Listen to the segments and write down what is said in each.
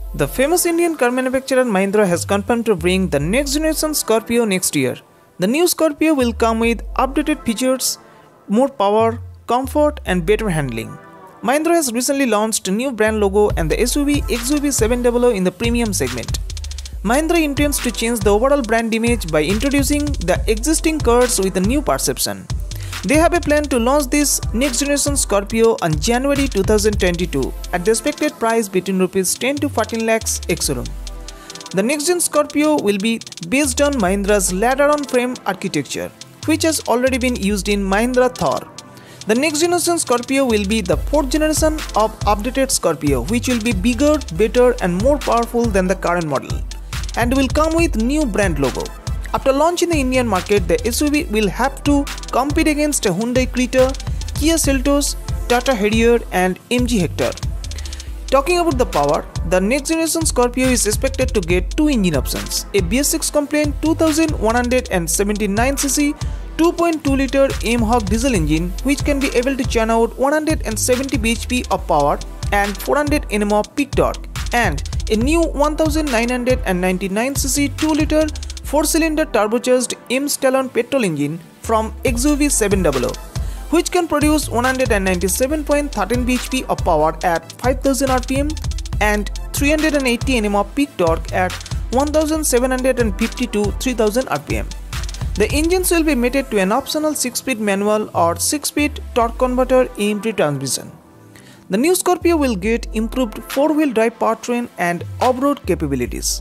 The famous Indian car manufacturer Mahindra has confirmed to bring the next generation Scorpio next year. The new Scorpio will come with updated features, more power, comfort and better handling. Mahindra has recently launched a new brand logo and the SUV XUV 700 in the premium segment. Mahindra intends to change the overall brand image by introducing the existing cars with a new perception. They have a plan to launch this next generation Scorpio on January 2022 at the expected price between Rs 10 to 14 lakhs ex-showroom. The next gen Scorpio will be based on Mahindra's ladder-on frame architecture, which has already been used in Mahindra Thar. The next generation Scorpio will be the fourth generation of updated Scorpio, which will be bigger, better and more powerful than the current model, and will come with new brand logo. After launch in the Indian market, the SUV will have to compete against a Hyundai Creta, Kia Seltos, Tata Harrier and MG Hector. Talking about the power, the next generation Scorpio is expected to get two engine options: a BS6 compliant 2179cc 2.2-liter M-Hawk diesel engine, which can be able to churn out 170 bhp of power and 400 Nm of peak torque, and a new 1999cc 2-liter 4-cylinder turbocharged M-Stallone petrol engine from XUV 700, which can produce 197.13 bhp of power at 5000 rpm and 380 Nm of peak torque at 1750 to 3000 rpm. The engines will be mated to an optional 6-speed manual or 6-speed torque converter AMT transmission. The new Scorpio will get improved 4-wheel drive powertrain and off-road capabilities.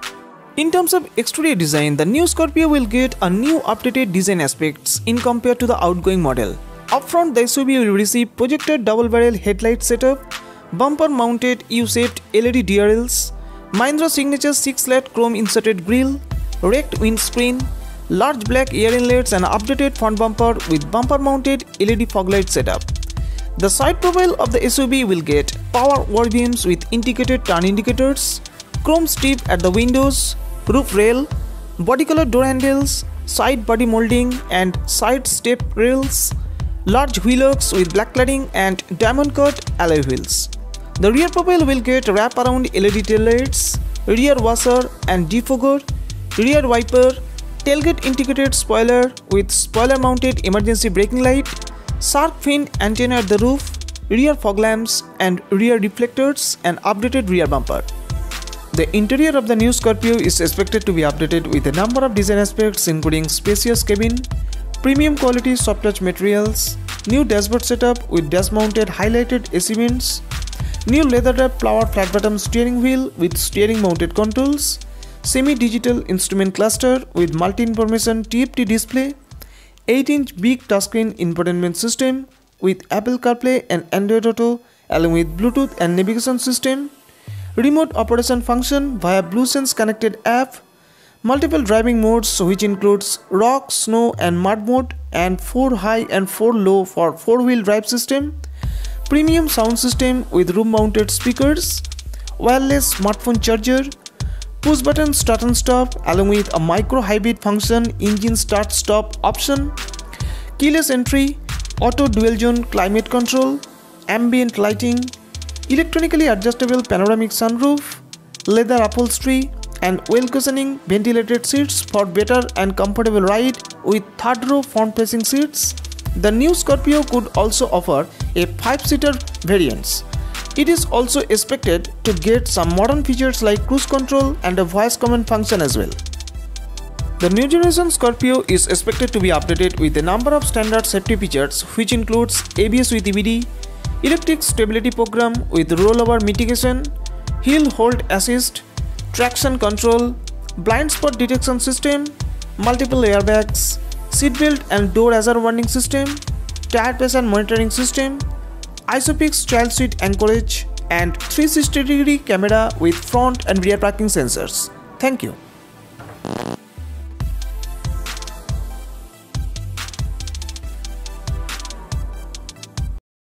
In terms of exterior design, the new Scorpio will get a new updated design aspects in compared to the outgoing model. Up front, the SUV will receive projected double-barrel headlight setup, bumper-mounted U-shaped LED DRLs, Mahindra signature 6-slat chrome inserted grille, raked windscreen, large black air inlets and updated front bumper with bumper-mounted LED fog light setup. The side profile of the SUV will get power wall beams with integrated turn indicators, chrome strip at the windows, roof rail, body color door handles, side body molding and side step rails, large wheel arcs with black cladding and diamond cut alloy wheels. The rear profile will get wrap around LED taillights, rear washer and defogger, rear wiper, tailgate integrated spoiler with spoiler mounted emergency braking light, shark fin antenna at the roof, rear fog lamps and rear reflectors and updated rear bumper. The interior of the new Scorpio is expected to be updated with a number of design aspects including spacious cabin, premium quality soft touch materials, new dashboard setup with dash mounted highlighted AC vents, new leather wrapped flower flat bottom steering wheel with steering mounted controls, semi-digital instrument cluster with multi-information TFT display, 8-inch big touchscreen infotainment system with Apple CarPlay and Android Auto along with Bluetooth and navigation system, remote operation function via BlueSense connected app, multiple driving modes which includes rock, snow and mud mode, and 4 high and 4 low for 4-wheel drive system, premium sound system with room mounted speakers, wireless smartphone charger, push button start and stop along with a micro hybrid function engine start stop option, keyless entry, auto dual zone climate control, ambient lighting, electronically adjustable panoramic sunroof, leather upholstery and well cushioning ventilated seats for better and comfortable ride with third row front facing seats. The new Scorpio could also offer a 5-seater variants. It is also expected to get some modern features like cruise control and a voice command function as well. The new generation Scorpio is expected to be updated with a number of standard safety features which includes ABS with EBD, electric stability program with rollover mitigation, hill hold assist, traction control, blind spot detection system, multiple airbags, seatbelt and door hazard warning system, tire pressure monitoring system, ISOFIX child seat anchorage and 360-degree camera with front and rear parking sensors. Thank you.